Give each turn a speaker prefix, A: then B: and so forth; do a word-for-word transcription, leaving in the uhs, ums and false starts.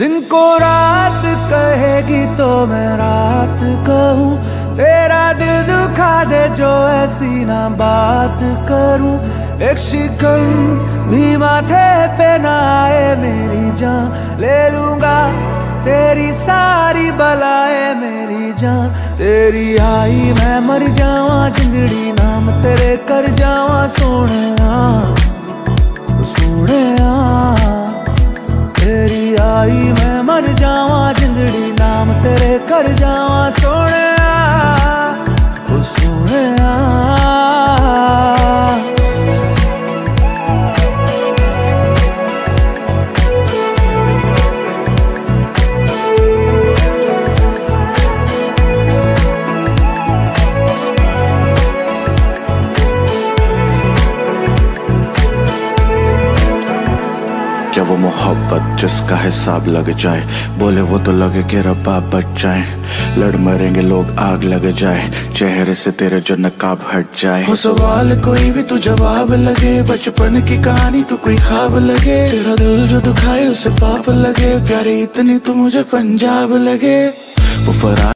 A: दिन को रात कहेगी तो मैं रात कहूँ, तेरा दिल दुखा दे जो ऐसी ना बात करूँ। एक शिकन भी माथे पे ना आए मेरी जान, ले लूंगा तेरी सारी बलाए मेरी जान। तेरी आई मैं मर जावा, जिंदड़ी नाम तेरे कर जावा सोने सोने। तेरी आई मैं मर जावा, जिंदड़ी नाम तेरे कर जावा सोने सोने।
B: क्या वो मोहब्बत जिसका हिसाब लग जाए, बोले वो तो लगे कि रब्बा बच जाए। लड़ मरेंगे लोग आग लग जाए, चेहरे से तेरे जो नकाब हट जाए। हो सवाल कोई भी तो जवाब लगे, बचपन की कहानी तो कोई ख्वाब लगे। तेरा दिल जो दुखाए उसे पाप लगे, प्यारी इतनी तो मुझे पंजाब लगे। वो फरा